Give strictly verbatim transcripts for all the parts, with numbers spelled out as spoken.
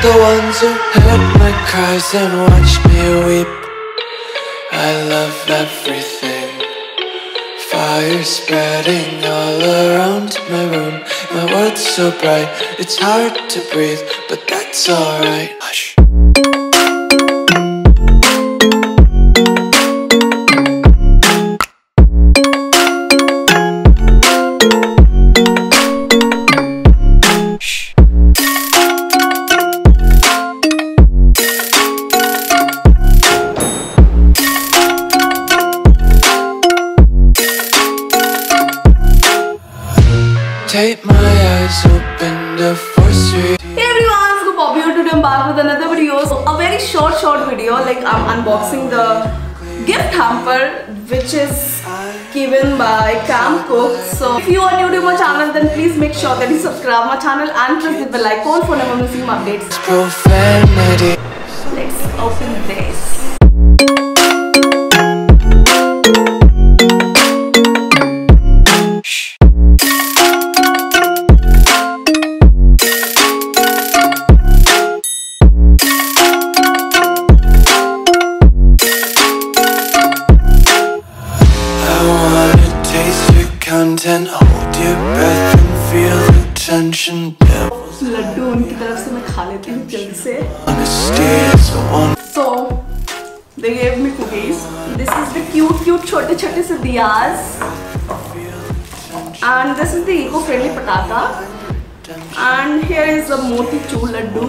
the ones who heard my cries and watched me weep. I love everything. Fire spreading all around my room. My world's so bright, it's hard to breathe, but that's alright. Hush. Take my eyes open to force you. Hey everyone, it's Bobby here. Today I'm back with another video. So a very short short video, like I'm unboxing the gift hamper which is given by Cam Cook. So if you are new to my channel, then please make sure that you subscribe my channel and press the bell icon for never missing my updates. Profanity. Let's open this. Content, hold your breath and feel the tension. Laddu उनकी तरफ से मैं खा लेती हूँ जल्दी से. So they gave me cookies. This is the cute cute छोटे छोटे से diyas. And this is the eco-friendly pataka. And here is the motichur laddu.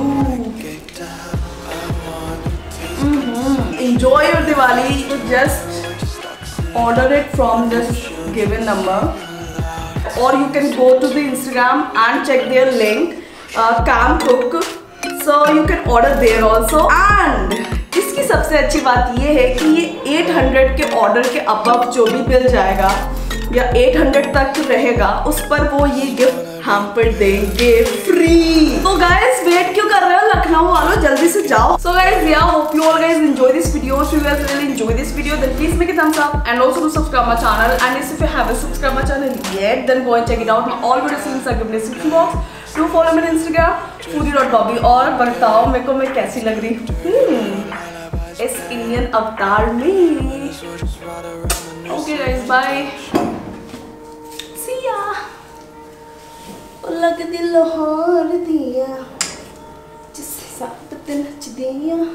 Mm-hmm. Enjoy your Diwali. Just order it from this given number, or you can go to the Instagram and check their link, uh, Cam Cook. So you can order there also. And इसकी सबसे अच्छी बात ये है कि ये eight hundred के order के above जो भी बिल जाएगा या eight hundred तक रहेगा उस पर वो ये गिफ्ट हैम्पर देंगे फ्री. तो गाइस वेट क्यों कर रहे हो, लखनऊ वालों जल्दी से जाओ. So guys I hope you all guys enjoy this video. If you guys really enjoy this video, then please make a thumbs up and also do subscribe my channel. And if you haven't subscribed my channel yet, then go and check it out. My all videos links are given in the description box. Do follow me on Instagram foodie dot bobby. और बताओ मेरे को मैं कैसी लग रही हूँ इस इंडियन अवतार में. Okay guys, bye. See ya. लग दिल हार दिया जिस हिसाब पे नच दिया.